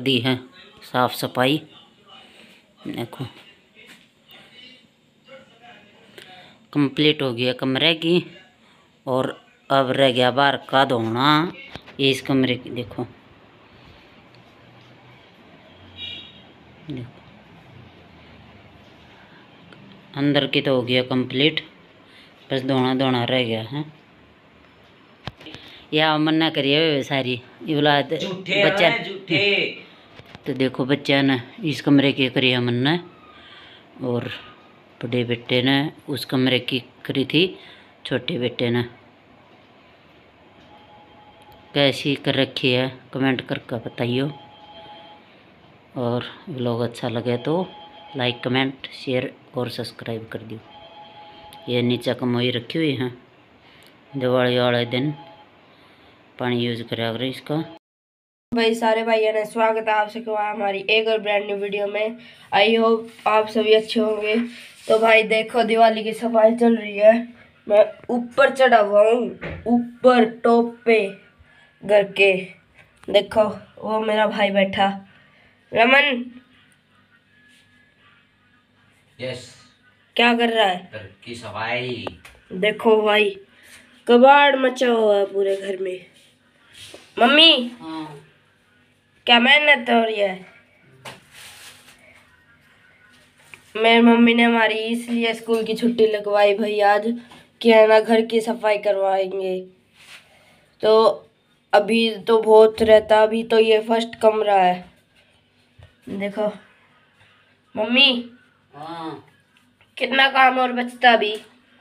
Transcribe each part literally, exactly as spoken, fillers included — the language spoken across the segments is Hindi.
दी है साफ सफाई। देखो कंप्लीट हो गया कमरे की, और अब रह गया बाहर का धोना। ये इस कमरे की देखो, देखो अंदर की तो हो गया कंप्लीट, बस धोना धोना रह गया है। या मन्ना करिए सारी ये बोला बच्चा तो देखो बच्चा ने इस कमरे की करी है मन्ना, और बड़े बेटे ने उस कमरे की करी थी छोटे बेटे ने। कैसी कर रखी है कमेंट करके बताइए, और व्लॉग अच्छा लगे तो लाइक कमेंट शेयर और सब्सक्राइब कर दियो। ये नीचे कमोई रखी हुई है, दिवाली वाले दिन पानी यूज करा करें इसका। भाई सारे भाइयों ने स्वागत है आप सबका हमारी एक और ब्रांड न्यू वीडियो में। आई होप आप सभी अच्छे होंगे। तो भाई देखो दिवाली की सफाई चल रही है, मैं ऊपर चढ़ा हुआ हूँ, ऊपर टॉप पे घर के। देखो वो मेरा भाई बैठा, रमन यस क्या कर रहा है? घर की सफाई। देखो भाई कबाड़ मचा हुआ है पूरे घर में। मम्मी हाँ। क्या मेहनत हो रही है? मेरी मम्मी ने हमारी इसलिए स्कूल की छुट्टी लगवाई भाई आज, कि है ना घर की सफाई करवाएंगे। तो अभी तो बहुत रहता, अभी तो ये फर्स्ट कमरा है। देखो मम्मी हाँ। कितना काम और बचता अभी।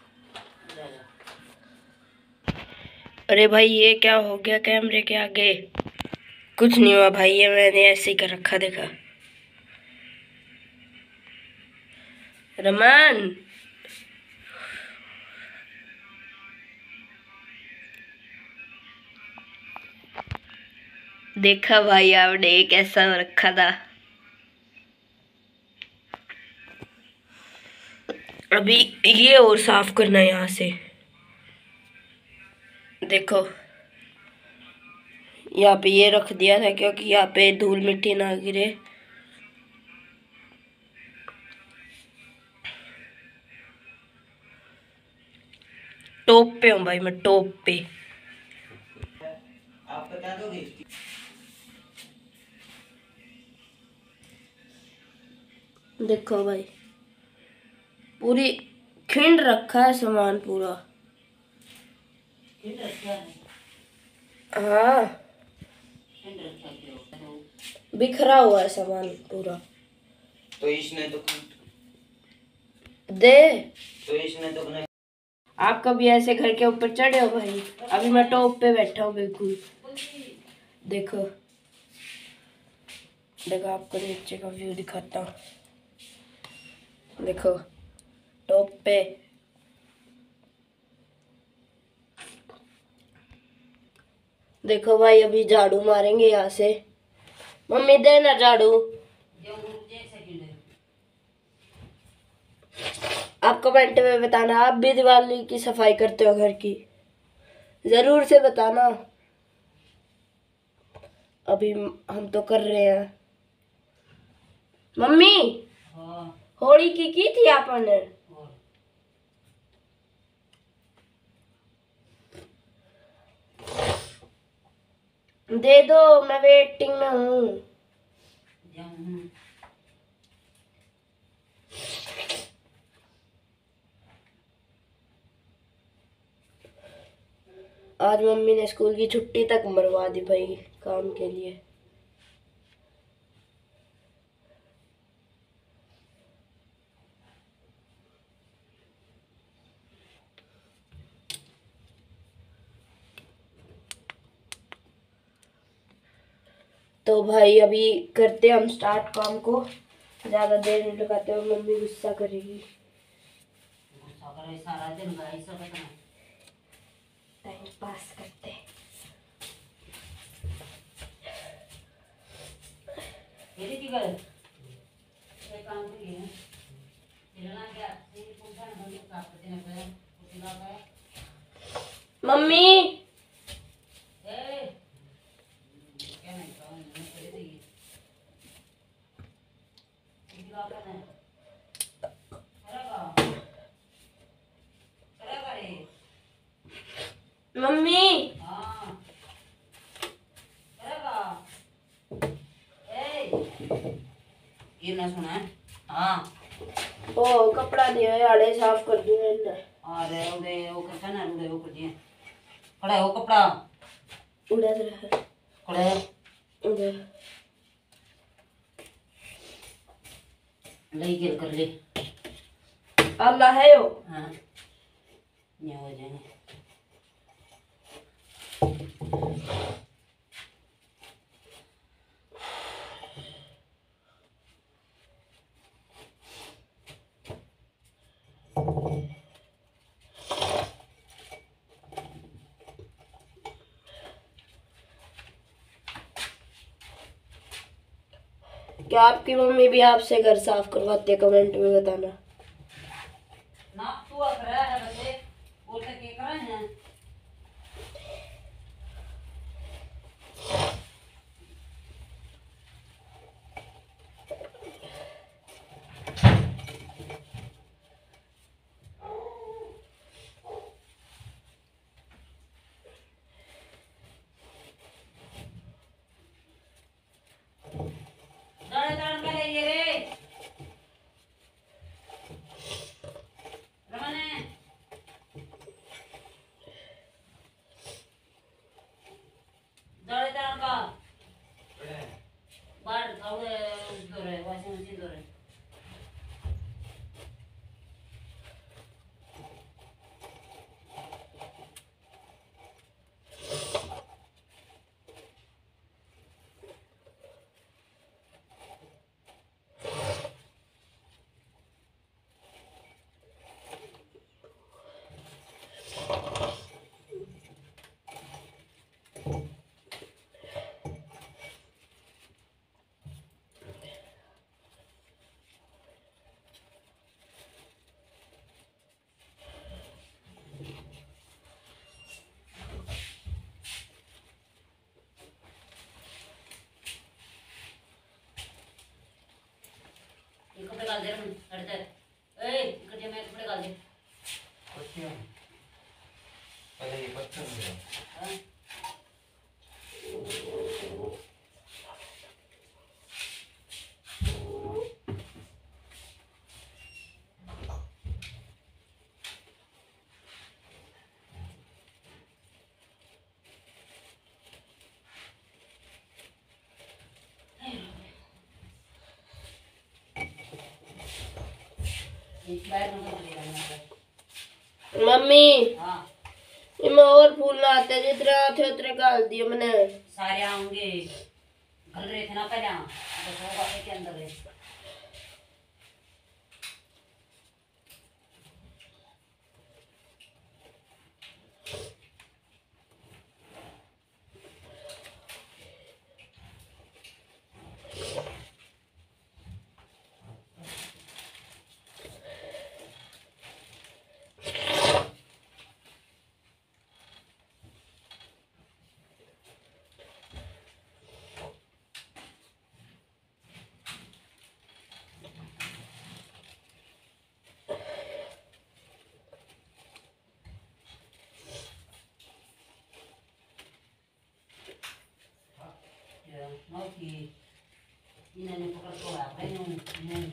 अरे भाई ये क्या हो गया कैमरे के आगे? कुछ नहीं हुआ भाई, ये मैंने ऐसे ही कर रखा। देखा रमन देखा भाई आपने कैसा रखा था। अभी ये और साफ करना है यहाँ से। देखो यहाँ पे ये रख दिया था क्योंकि यहाँ पे धूल मिट्टी ना गिरे। टॉप पे हूँ भाई मैं, टॉप पे। आप बता दोगे? देखो भाई पूरी खिंड रखा है सामान पूरा। हाँ बिखरा हुआ है सामान पूरा। तो इसने तो दे तो इसने तो अपने आप कभी ऐसे घर के ऊपर चढ़े हो भाई? अभी मैं टॉप पे बैठा हूँ बिल्कुल। देखो देखो आपको नीचे का व्यू दिखाता हूँ। देखो टॉप पे देखो भाई अभी झाड़ू मारेंगे यहाँ से। मम्मी देना झाड़ू। आप कमेंट में बताना आप भी दिवाली की सफाई करते हो घर की, जरूर से बताना। अभी हम तो कर रहे हैं। मम्मी होली की की थी आपने? दे दो मैं वेटिंग में हूँ। आज मम्मी ने स्कूल की छुट्टी तक मरवा दी भाई काम के लिए। तो भाई अभी करते हम स्टार्ट काम को, ज्यादा देर नहीं लगाते हो, मम्मी गुस्सा करेगी। गुस्सा करे सारा दिन गाइस सब टाइम पास करते। ये की कर ये काम करिए चलना क्या ये पूछा ना हम साफ करते ना पे उसी बात है। मम्मी ए क्या नहीं काम नहीं करे दी मम्मी हाँ करेगा ए ये ना सुना है हाँ ओ कपड़ा दियो आड़े साफ कर दियो मैंने अरे उड़े वो करता ना उड़े वो कर दिए खड़ा हो कपड़ा उड़ा दे रहा खड़ा उड़ा ले गिर कर ले अल्लाह है वो हाँ ये हो जाएंगे क्या आपकी मम्मी भी आपसे घर साफ करवाती है? कमेंट में बताना। ना तू आ रहा है बच्चे वो तक के कर हैं दाढ़ दाढ़ का ले ये रे रमने दाढ़ दाढ़ का बाहर थोड़े दो रे वाशिंग मशीन दो रे ये कपड़े डाल दे रमन हटते ए कटिया में कपड़े डाल दे पत्तियां पहले ये पत्थर में हाँ इस बार में कर दिया मम्मी हाँ इनमें और फूल ना आते जितने आते उतने डाल दिए मैंने। सारे आऊंगे घल रहे थे ना पहले बस वो बातें के अंदर है nói thì như này nó có câu lạc đấy nhưng nhưng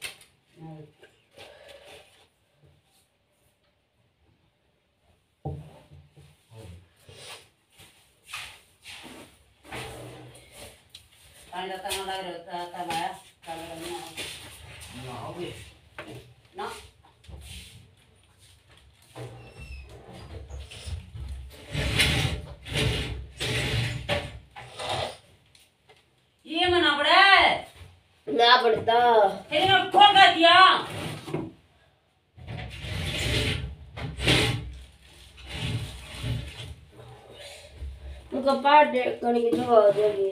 पानी datang lagi tambah kalau ना भी no ये मना पड़ा ना पड़ता तेरे को खोल कर दिया उनका पार्ट करने की दवा हो जाएगी।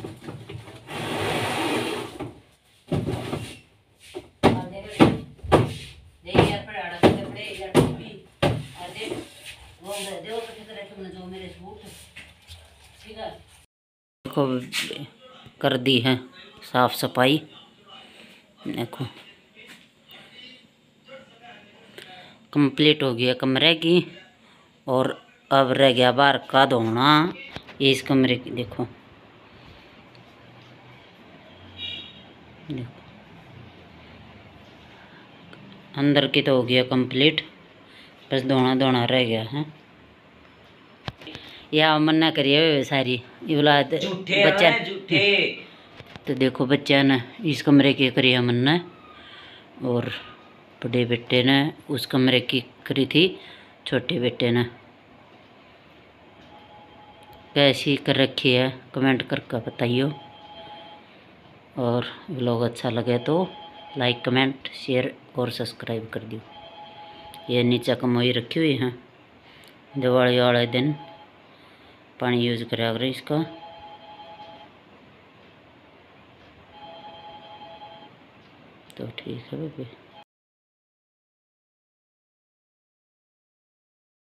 देखो कर दी है साफ सफाई देखो कंप्लीट हो गया कमरे की और अब रह गया बाहर का धोना। ये इस कमरे की देखो, देखो अंदर की तो हो गया कंप्लीट, बस धोना धोना रह गया है। या मन्ना करिए सारी ये बोला झूठे बच्चा हैं, झूठे। तो देखो बच्चा ने इस कमरे की करी मन्ना, और बड़े बेटे ने उस कमरे की करी थी छोटे बेटे ने। कैसी कर रखी है कमेंट करके बताइयो, और व्लॉग अच्छा लगे तो लाइक कमेंट शेयर और सब्सक्राइब कर दियो। ये नीचे कमोई रखी हुई है, दिवाली वाले दिन पानी यूज करा करें इसका। तो ठीक है भाई।